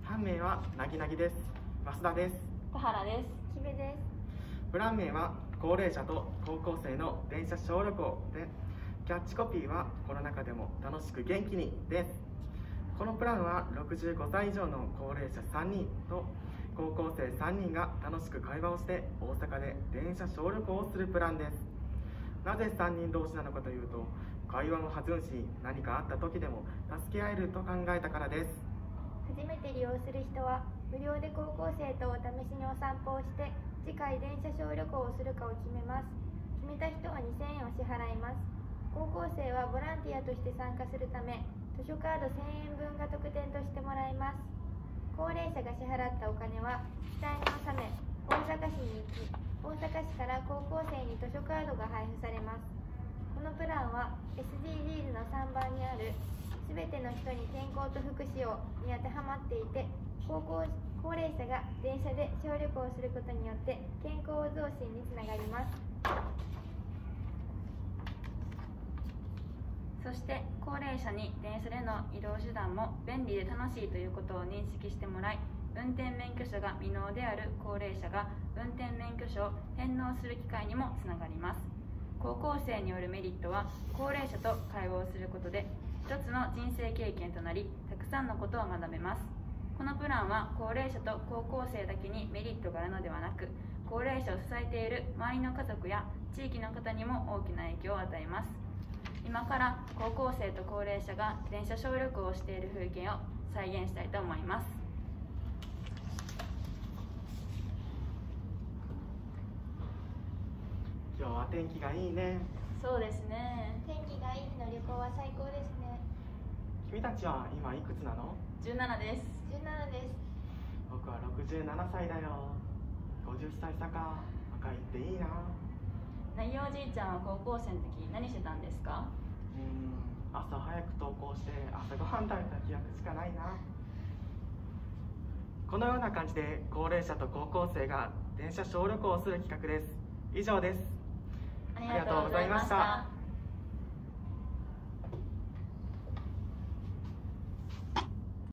班名はなぎなぎです。増田です。 田原です。 きべです。 プラン名は高齢者と高校生の電車小旅行で、キャッチコピーはコロナ禍でも楽しく元気にです。このプランは65歳以上の高齢者3人と高校生3人が楽しく会話をして大阪で電車小旅行をするプランです。なぜ3人同士なのかというと、会話も弾むし何かあった時でも助け合えると考えたからです。 初めて利用する人は無料で高校生とお試しにお散歩をして次回電車小旅行をするかを決めます。決めた人は2000円を支払います。高校生はボランティアとして参加するため図書カード1000円分が特典としてもらえます。高齢者が支払ったお金は自治体に納め大阪市に行き、大阪市から高校生に図書カードが配布されます。このプランは SDGs の3番にあるすべての人に健康と福祉をに当てはまっていて、高齢者が電車で小旅行をすることによって健康増進につながります。 そして高齢者に電車での移動手段も便利で楽しいということを認識してもらい、運転免許証が未納である高齢者が運転免許証を返納する機会にもつながります。高校生によるメリットは、高齢者と会話をすることで一つの人生経験となり、たくさんのことを学べます。このプランは高齢者と高校生だけにメリットがあるのではなく、高齢者を支えている周りの家族や地域の方にも大きな影響を与えます。今から高校生と高齢者が電車小旅行をしている風景を再現したいと思います。 今日は天気がいいね。 そうですね。 天気がいい日の旅行は最高ですね。 君たちは今いくつなの 17です。 17です。 僕は67歳だよ。50歳差か。若いっていいな。 なぎおじいちゃんは高校生の時何してたんですか？ 朝早く登校して朝ごはん食べた記憶しかないな。このような感じで高齢者と高校生が電車小旅行をする企画です。以上です。 ありがとうございました。